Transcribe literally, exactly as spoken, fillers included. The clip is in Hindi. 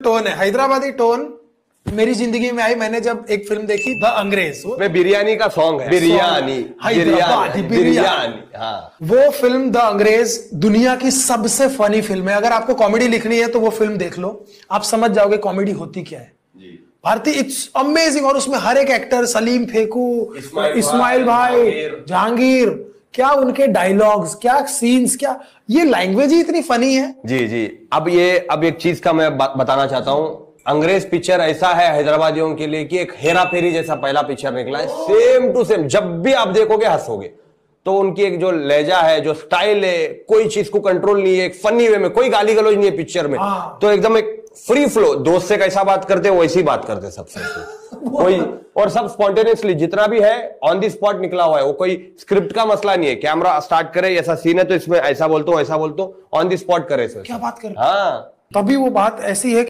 टोन है, हैदराबादी टोन मेरी जिंदगी में आई। मैंने जब एक फिल्म देखी द अंग्रेज, में बिरयानी का सॉन्ग है, बिरयानी हैदराबादी बिरयानी, हाँ। वो फिल्म द अंग्रेज दुनिया की सबसे फनी फिल्म है। अगर आपको कॉमेडी लिखनी है तो वो फिल्म देख लो, आप समझ जाओगे कॉमेडी होती क्या है। भारतीय इट्स अमेजिंग। और उसमें हर एक एक्टर, सलीम फेकू, इस्माइल भाई, जहांगीर, क्या उनके डायलॉग्स, क्या सीन्स, क्या ये लैंग्वेज ही इतनी फनी है। जी जी। अब ये अब एक चीज का मैं बताना चाहता हूं, अंग्रेज पिक्चर ऐसा है हैदराबादियों के लिए कि एक हेरा फेरी जैसा पहला पिक्चर निकला है, सेम टू सेम। जब भी आप देखोगे हंसोगे। तो उनकी एक जो लहजा है, जो स्टाइल है, कोई चीज को कंट्रोल नहीं है, एक फनी वे में, कोई गाली गलौज नहीं है पिक्चर में। तो एकदम एक फ्री फ्लो, दोस्त से कैसा बात करते हो वैसी बात करते सबसे कोई, और सब स्पॉन्टेनियसली, जितना भी है ऑन द स्पॉट निकला हुआ है। वो कोई स्क्रिप्ट का मसला नहीं है, कैमरा स्टार्ट करे, ऐसा सीन है तो इसमें ऐसा बोलता हूँ ऐसा बोलता हूँ, ऑन द स्पॉट करे। क्या बात कर, हाँ, तभी वो बात ऐसी है।